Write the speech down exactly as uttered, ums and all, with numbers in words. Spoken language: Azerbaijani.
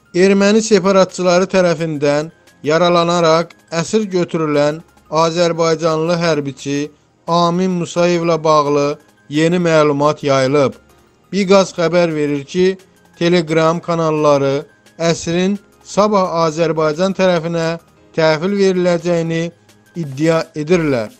erməni separatçıları tərəfindən yaralanaraq əsir götürülən Azərbaycanlı hərbiçi Amin Musayevlə bağlı yeni məlumat yayılıb. Biqaz xəbər verir ki, Telegram kanalları əsrin sabah Azərbaycan tərəfinə təhvil veriləcəyini iddia edirlər.